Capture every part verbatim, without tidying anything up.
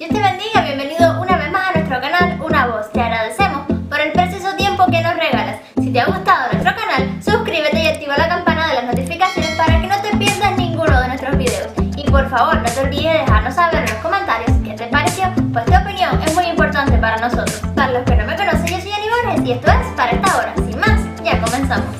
Dios te bendiga, bienvenido una vez más a nuestro canal Una Voz. Te agradecemos por el precioso tiempo que nos regalas. Si te ha gustado nuestro canal, suscríbete y activa la campana de las notificaciones para que no te pierdas ninguno de nuestros videos. Y por favor, no te olvides de dejarnos saber en los comentarios qué te pareció, pues tu opinión es muy importante para nosotros. Para los que no me conocen, yo soy Ani Borges y esto es Para Esta Hora. Sin más, ya comenzamos.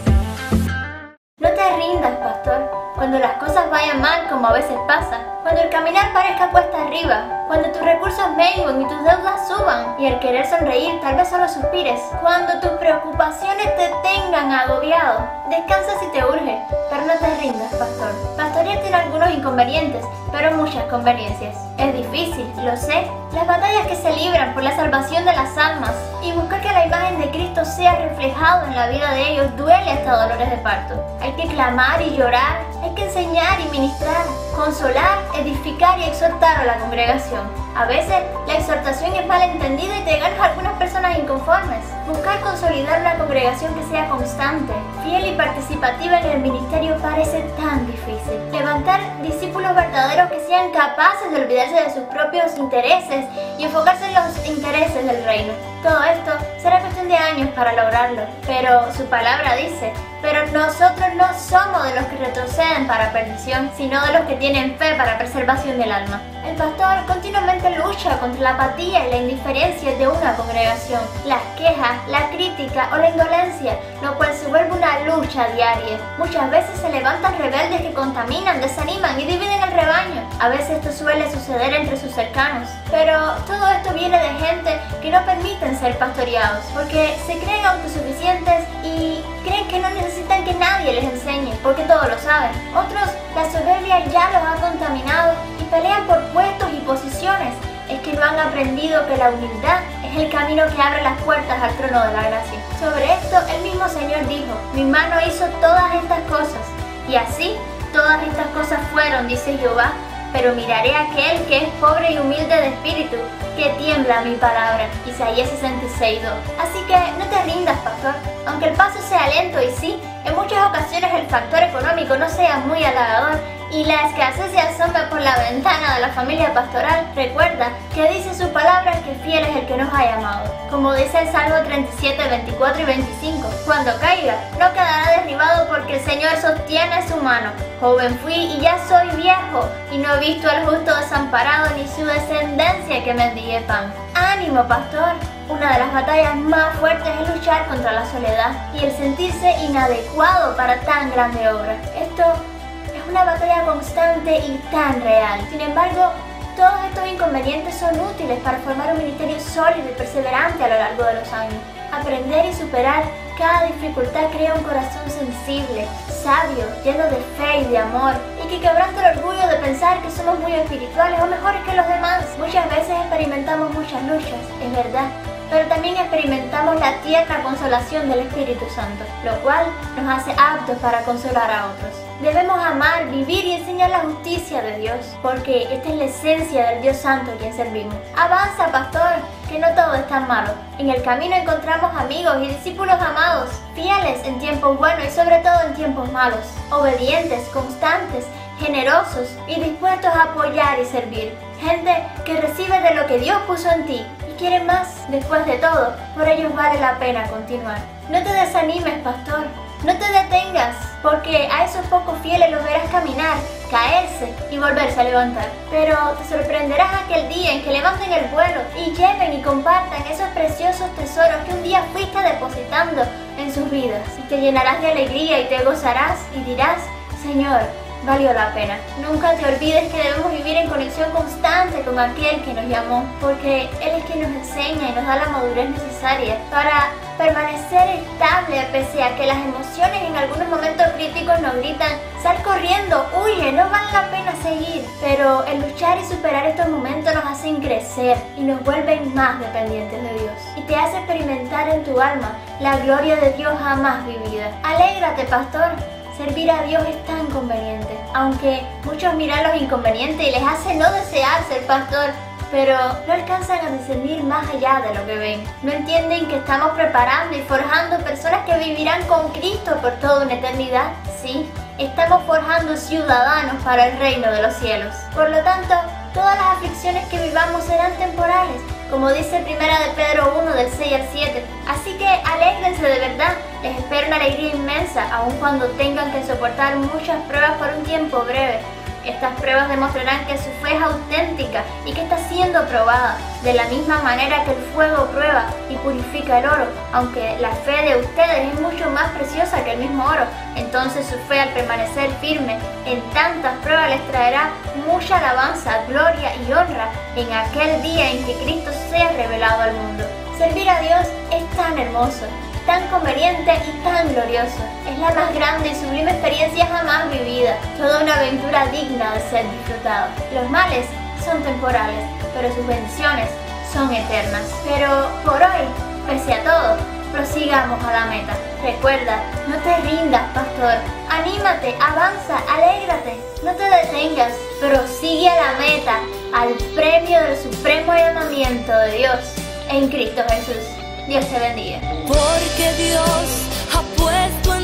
No te rindas, pastor. Cuando las cosas vayan mal, como a veces pasa, cuando el caminar parezca cuesta arriba, cuando tus recursos menguen y tus deudas suban y al querer sonreír tal vez solo suspires, cuando tus preocupaciones te tengan agobiado, descansa si te urge, pero no te rindas, pastor. Pastorear tiene algunos inconvenientes, pero muchas conveniencias. Es difícil, lo sé, las batallas que se libran por la salvación de las almas y buscar que la imagen de Cristo sea reflejado en la vida de ellos duele hasta dolores de parto. Hay que clamar y llorar, hay que enseñar y ministrar, consolar, edificar y exhortar a la congregación. A veces la exhortación es mal entendida y te ganas a algunas personas inconformes. Buscar consolidar una congregación que sea constante, fiel y participativa en el ministerio parece tan difícil. Levantar discípulos verdaderos que sean capaces de olvidarse de sus propios intereses y enfocarse en los intereses del reino. Todo esto será cuestión de años para lograrlo, pero su palabra dice: pero nosotros no somos de los que retroceden para perdición, sino de los que tienen fe para preservación del alma. El pastor continuamente lucha contra la apatía y la indiferencia de una congregación, las quejas, la crítica o la indolencia, lo cual se vuelve una lucha diaria. Muchas veces se levantan rebeldes que contaminan, desaniman y dividen el rebaño. A veces esto suele suceder entre sus cercanos, pero todo esto viene de gente que no permiten ser pastoreados, porque se creen autosuficientes y creen que no necesitan que nadie les enseñe, porque todos lo saben. Otros, la soberbia ya los ha contaminado y pelean por puestos y posiciones. Es que no han aprendido que la humildad es el camino que abre las puertas al trono de la gracia. Sobre esto, el mismo Señor dijo: mi mano hizo todas estas cosas, y así todas estas cosas fueron, dice Jehová. Pero miraré a aquel que es pobre y humilde de espíritu, que tiembla a mi palabra. Isaías sesenta y seis, dos. Así que no te rindas, pastor. Aunque el paso sea lento y sí, en muchas ocasiones el factor económico no sea muy halagador y la escasez se asome por la ventana de la familia pastoral, recuerda que dice su palabra que fiel es el que nos ha llamado. Como dice el Salmo treinta y siete, veinticuatro y veinticinco, cuando caiga, no quedará derribado porque el Señor sostiene su mano. Joven fui y ya soy viejo, y no he visto al justo desamparado ni su descendencia que mendigue pan. ¡Ánimo, pastor! Una de las batallas más fuertes es luchar contra la soledad y el sentirse inadecuado para tan grande obra. Esto es una batalla constante y tan real. Sin embargo, todos estos inconvenientes son útiles para formar un ministerio sólido y perseverante a lo largo de los años. Aprender y superar cada dificultad crea un corazón sensible, sabio, lleno de fe y de amor, y que quebranta el orgullo de pensar que somos muy espirituales o mejores que los demás. Muchas veces experimentamos muchas luchas, es verdad, pero también experimentamos la tierna consolación del Espíritu Santo, lo cual nos hace aptos para consolar a otros. Debemos amar, vivir y enseñar la justicia de Dios, porque esta es la esencia del Dios Santo a quien servimos. Avanza, pastor, que no todo es tan malo. En el camino encontramos amigos y discípulos amados, fieles en tiempos buenos y sobre todo en tiempos malos, obedientes, constantes, generosos y dispuestos a apoyar y servir. Gente que recibe de lo que Dios puso en ti y quiere más. Después de todo, por ellos vale la pena continuar. No te desanimes, pastor. No te detengas, porque a esos pocos fieles los verás caminar, caerse y volverse a levantar. Pero te sorprenderás aquel día en que levanten el vuelo y lleven y compartan esos preciosos tesoros que un día fuiste depositando en sus vidas. Y te llenarás de alegría y te gozarás y dirás: Señor, valió la pena. Nunca te olvides que debemos vivir en conexión constante con aquel que nos llamó, porque Él es quien nos enseña y nos da la madurez necesaria para permanecer estable pese a que las emociones en algunos momentos críticos nos gritan: sal corriendo, huye, no vale la pena seguir. Pero el luchar y superar estos momentos nos hacen crecer y nos vuelven más dependientes de Dios, y te hace experimentar en tu alma la gloria de Dios jamás vivida. Alégrate, pastor. Servir a Dios es tan conveniente, aunque muchos miran los inconvenientes y les hace no desear ser pastor, pero no alcanzan a discernir más allá de lo que ven. No entienden que estamos preparando y forjando personas que vivirán con Cristo por toda una eternidad. Sí, estamos forjando ciudadanos para el reino de los cielos. Por lo tanto, todas las aflicciones que vivamos serán temporales, como dice primera de Pedro uno del seis al siete. Así que alégrense de verdad, les espera una alegría inmensa, aun cuando tengan que soportar muchas pruebas por un tiempo breve. Estas pruebas demostrarán que su fe es auténtica y que está siendo probada, de la misma manera que el fuego prueba y purifica el oro. Aunque la fe de ustedes es mucho más preciosa que el mismo oro, entonces su fe, al permanecer firme en tantas pruebas, les traerá mucha alabanza, gloria y honra en aquel día en que Cristo sea revelado al mundo. Servir a Dios es tan hermoso, tan conveniente y tan glorioso. Es la más grande y sublime experiencia jamás vivida, toda una aventura digna de ser disfrutada. Los males son temporales, pero sus bendiciones son eternas. Pero por hoy, pese a todo, prosigamos a la meta. Recuerda, no te rindas, pastor. Anímate, avanza, alégrate. No te detengas, prosigue a la meta, al premio del supremo llamamiento de Dios en Cristo Jesús. Dios te bendiga. Porque Dios ha puesto en